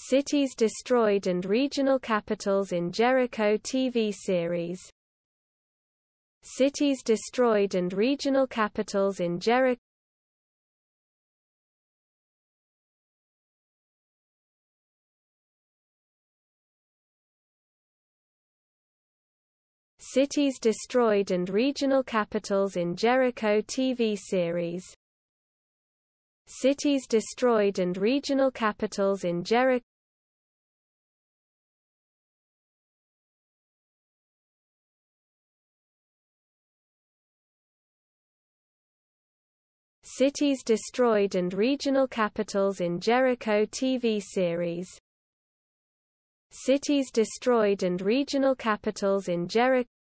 Cities destroyed and regional capitals in Jericho TV series. Cities destroyed and regional capitals in Jericho. Cities destroyed and regional capitals in Jericho TV series. Cities destroyed and regional capitals in Jericho. Cities destroyed and regional capitals in Jericho TV series. Cities destroyed and regional capitals in Jericho.